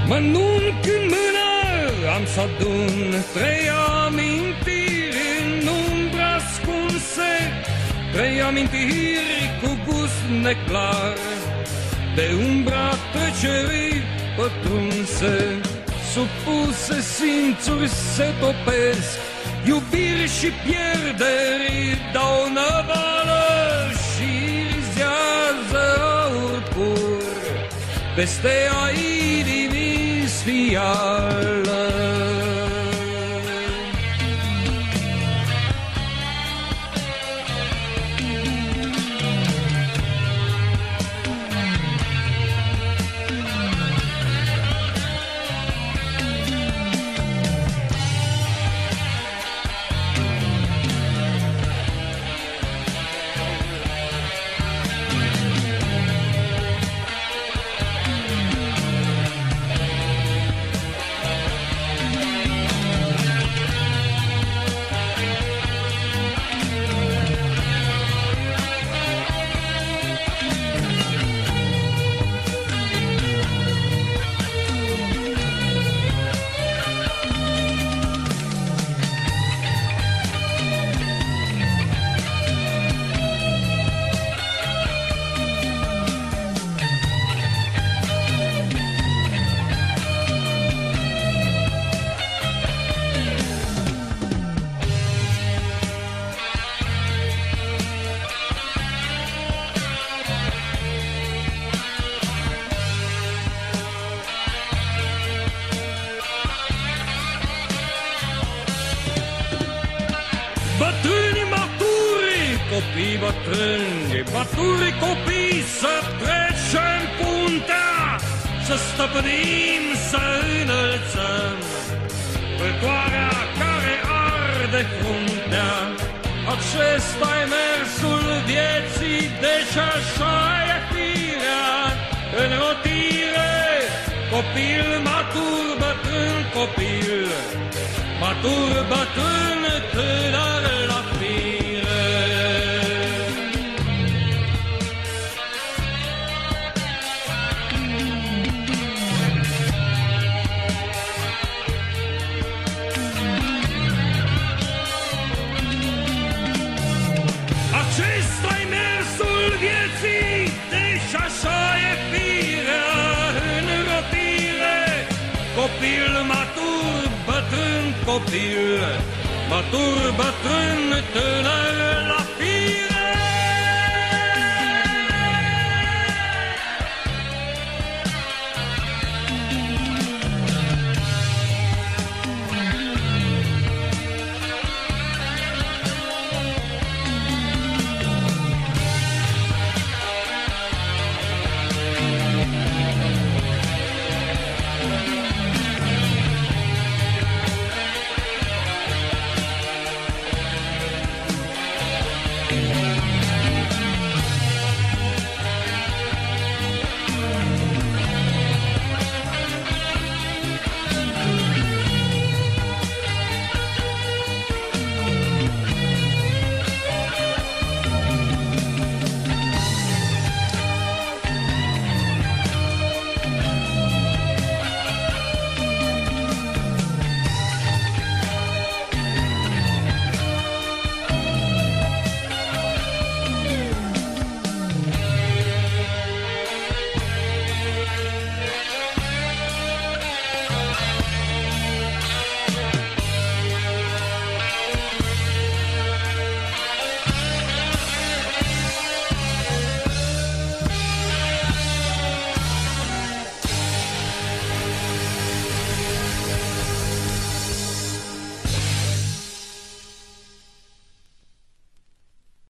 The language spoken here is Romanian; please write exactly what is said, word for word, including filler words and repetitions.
Mănânc în mână, am să adun trei amintiri în umbra ascunse, trei amintiri cu gust neclar, de umbra trecerii pătrunse, supuse simțuri se topesc, iubiri și pierderi dau năvală și rizează aur pur peste a inimii sfială. Bătrâni maturi, copii bătrâni, maturi copii, să trecem puntea, să stăpânim, să înălțăm răcoarea care arde fruntea. Acesta-i mersul vieții, deci așa e firea, în rotire, copil matur, bătrân copil, matur bătrân, tânăr la fire. Acesta-i mersul vieții, deci așa e firea, în rotire, copil matur, bătrân copil, matur, bătrân, tânăr